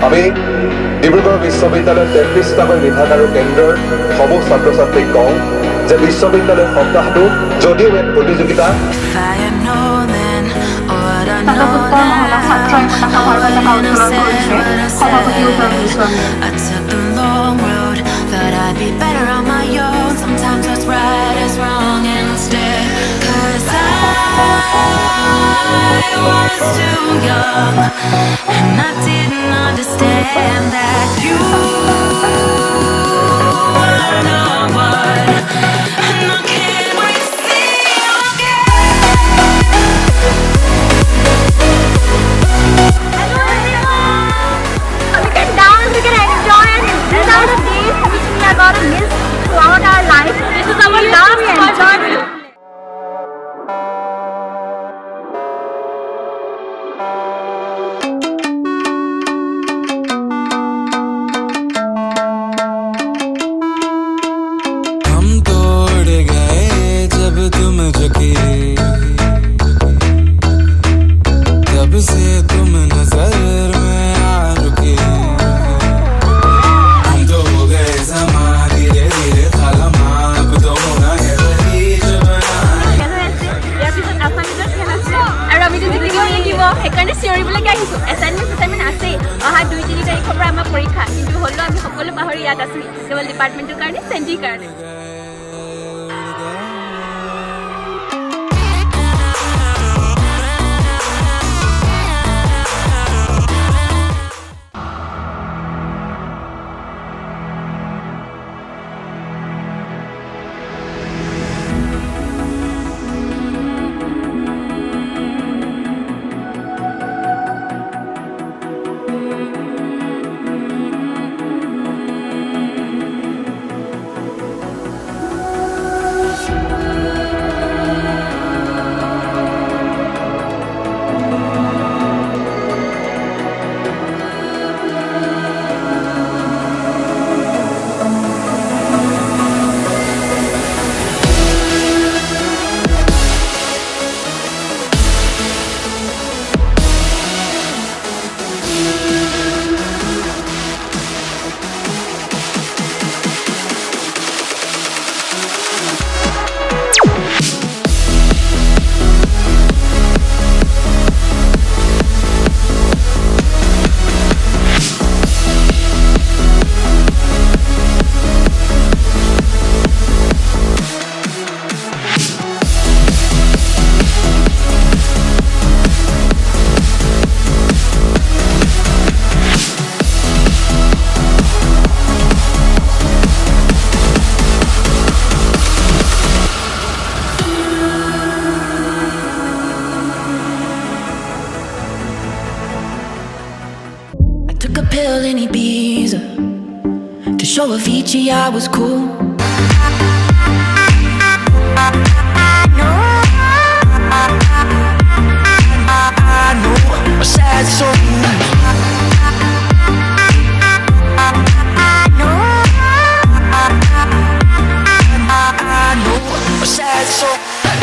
আমি ডিব্ৰুগড় বিশ্ববিদ্যালয়ৰ 33টাকৈ বিভাগ আৰু কেন্দ্ৰৰ সমূহ ছাত্ৰ-ছাত্ৰীক কওঁ যে বিশ্ববিদ্যালয় সপ্তাহটো যদিও এক প্ৰতিযোগিতা Thought I'd be better on my own. Sometimes what's right is wrong instead. 'Cause I was too young and I didn't understand that you were no one. And I can't wait to see you again. Hello everyone. We can dance, we can enjoy, and these are the days which we are gonna miss throughout our life. This is our last enjoyment. Departmental कारण सेंटी कारण show Avicii I was cool. I know a sad soul. I know a sad soul.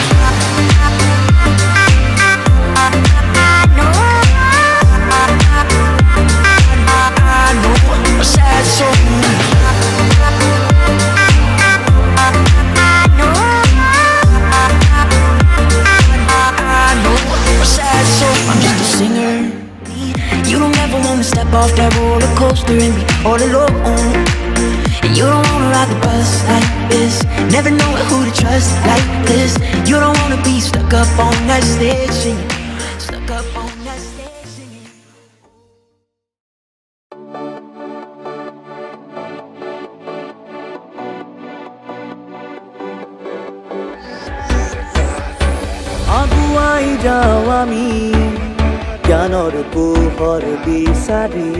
Step off that roller coaster and be all alone. And you don't wanna ride the bus like this, never know who to trust like this. You don't wanna be stuck up on that stage singing, stuck up on that stage singing. Aguai jawami জ্ঞানৰ পোহৰ বিচাৰি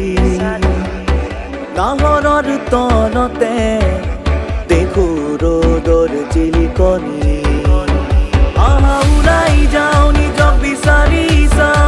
নাহৰৰ তনতে দেখো ৰ'দৰ জিলিকনি আহা ওলাই যাওঁ নিজক বিচাৰি